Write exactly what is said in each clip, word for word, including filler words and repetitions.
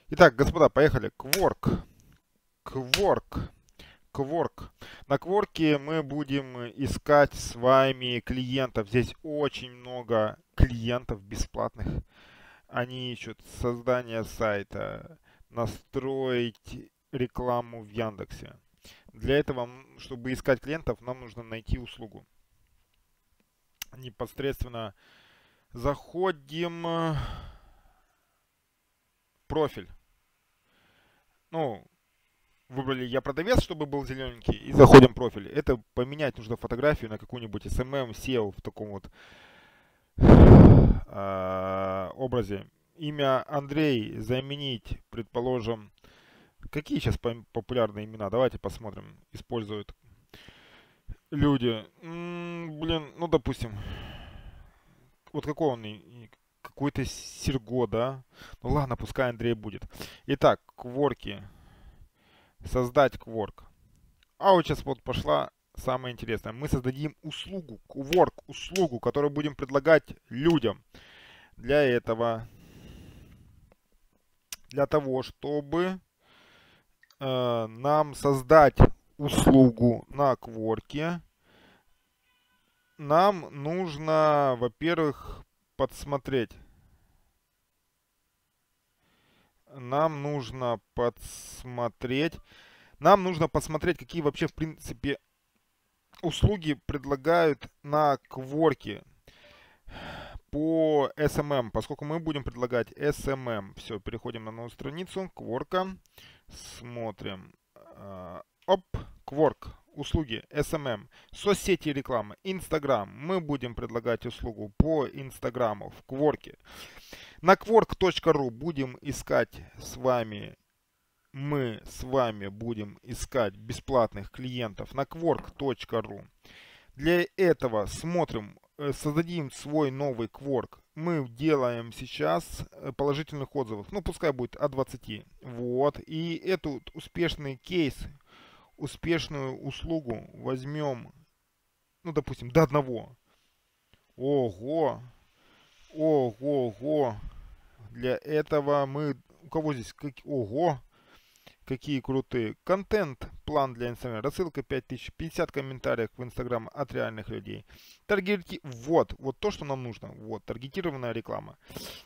Итак, господа, поехали. Quark. Quark. Quark. На Quark мы будем искать с вами клиентов. Здесь очень много клиентов бесплатных. Они ищут создание сайта, настроить рекламу в Яндексе. Для этого, чтобы искать клиентов, нам нужно найти услугу. Непосредственно заходим в профиль. Ну, выбрали я продавец, чтобы был зелененький, и заходим в профиль. Это поменять нужно фотографию на какую-нибудь эс эм эм, сео в таком вот э, образе. Имя Андрей заменить, предположим, какие сейчас популярные имена? Давайте посмотрим, используют люди. М-м, блин, ну допустим, вот какой он, какой-то Серго, да? Ну ладно, пускай Андрей будет. Итак, кворки. Создать кворк. А вот сейчас вот пошла самое интересное. Мы создадим услугу, кворк, услугу, которую будем предлагать людям. Для этого, для того, чтобы э, нам создать услугу на кворке, нам нужно, во-первых, подсмотреть. Нам нужно подсмотреть. Нам нужно посмотреть, какие вообще, в принципе, услуги предлагают на кворке по эс эм эм, поскольку мы будем предлагать эс эм эм. Все, переходим на новую страницу, кворка, смотрим. Оп, кворк, услуги, эс эм эм, соцсети рекламы, Инстаграм. Мы будем предлагать услугу по Инстаграму в кворке. На кворк точка ру будем искать с вами мы с вами будем искать бесплатных клиентов на кворк точка ру. Для этого смотрим, создадим свой новый кворк. Мы делаем сейчас положительных отзывов. Ну, пускай будет от двадцати. Вот. И этот успешный кейс, успешную услугу возьмем, ну, допустим, до одного. Ого. Ого, ого. Для этого мы... У кого здесь? Как, ого. Какие крутые. Контент, план для Инстаграма, рассылка пять тысяч, пятьдесят комментариев в Инстаграм от реальных людей. Таргети... Вот, вот то, что нам нужно. Вот, таргетированная реклама.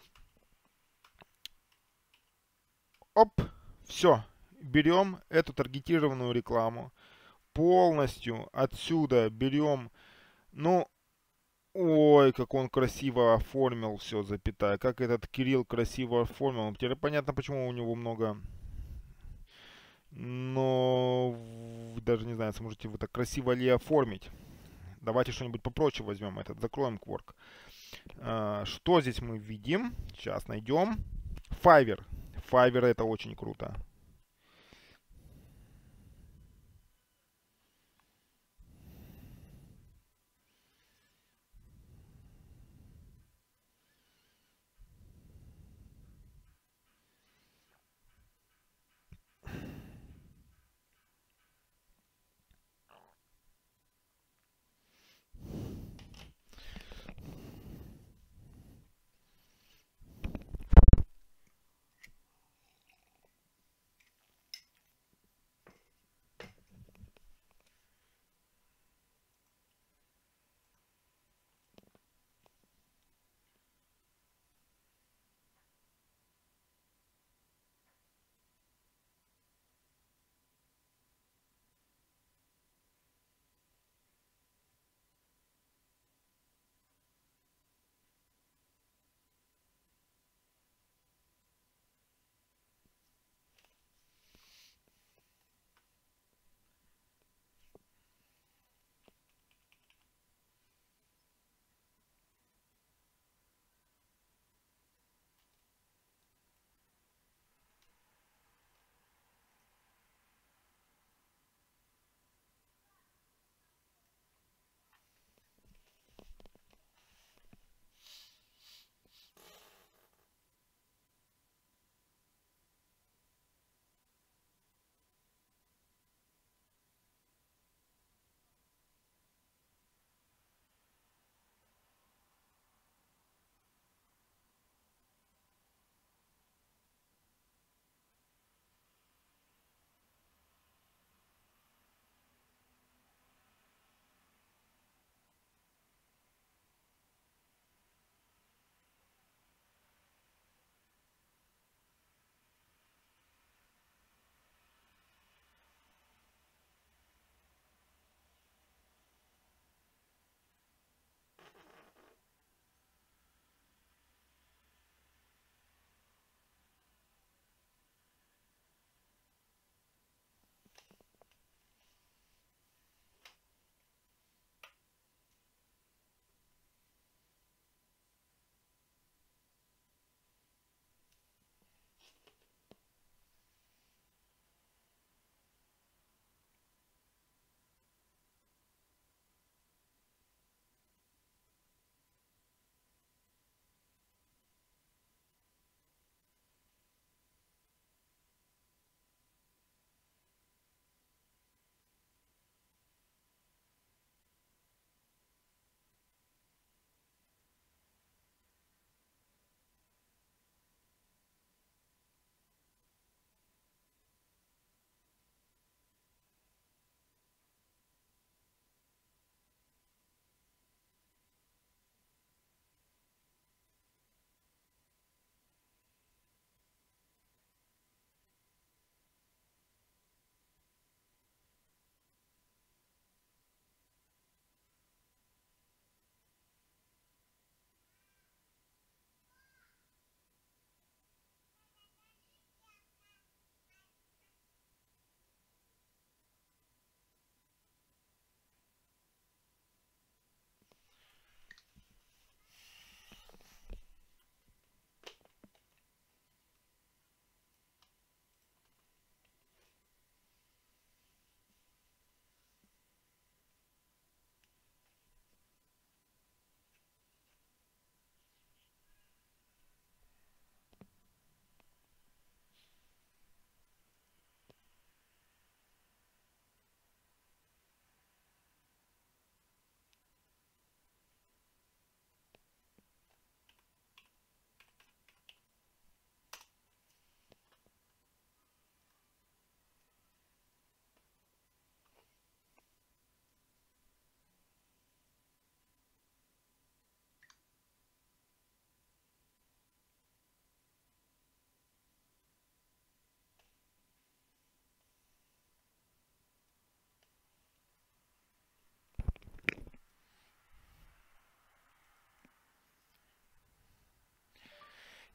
Оп, все. Берем эту таргетированную рекламу. Полностью отсюда берем, ну, ой, как он красиво оформил все, запятая. Как этот Кирилл красиво оформил. Теперь понятно, почему у него много... Но даже не знаю, сможете вы так красиво ли оформить. Давайте что-нибудь попроще возьмем этот. Закроем Quark. А, что здесь мы видим? Сейчас найдем. Fiverr. Fiverr это очень круто.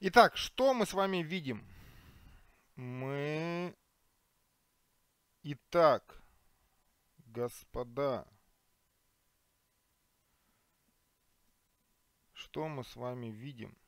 Итак, что мы с вами видим? Мы... Итак, господа, что мы с вами видим?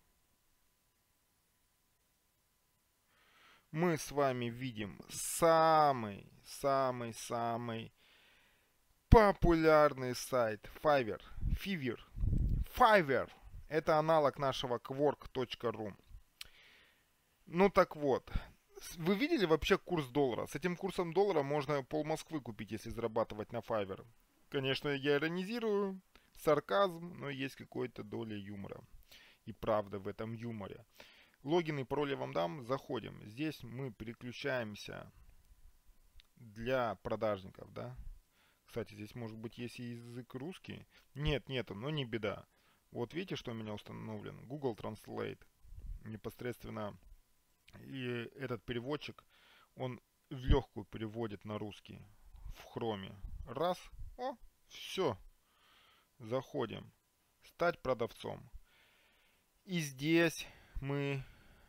Мы с вами видим самый, самый, самый популярный сайт Fiverr. Fiverr. Fiverr. Это аналог нашего quark точка ру. Ну так вот. Вы видели вообще курс доллара? С этим курсом доллара можно пол Москвы купить, если зарабатывать на Fiverr. Конечно, я иронизирую, сарказм, но есть какой-то доля юмора. И правда в этом юморе. Логин и пароль я вам дам. Заходим. Здесь мы переключаемся для продажников, да. Кстати, здесь может быть есть и язык русский. Нет, нету, но не беда. Вот видите, что у меня установлен? Google Translate. Непосредственно. И этот переводчик, он в легкую переводит на русский. В хроме. Раз. О, все. Заходим. Стать продавцом. И здесь мы...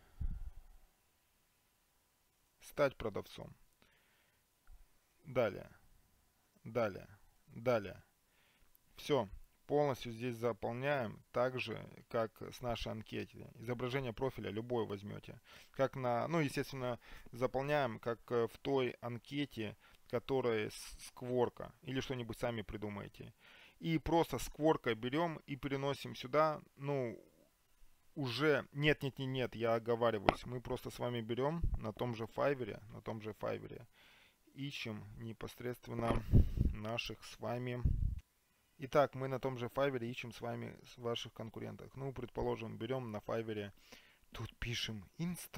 Стать продавцом. Далее. Далее. Далее. Все. Полностью здесь заполняем, так же, как с нашей анкете. Изображение профиля любое возьмете. Как на, ну, естественно, заполняем, как в той анкете, которая с Quark, или что-нибудь сами придумаете. И просто с Quark берем и переносим сюда, ну, уже, нет, нет, нет, нет, я оговариваюсь. Мы просто с вами берем на том же Fiverr, на том же Fiverr, ищем непосредственно наших с вами... Итак, мы на том же Fiverr ищем с вами ваших конкурентов. Ну, предположим, берем на Fiverr, тут пишем Insta.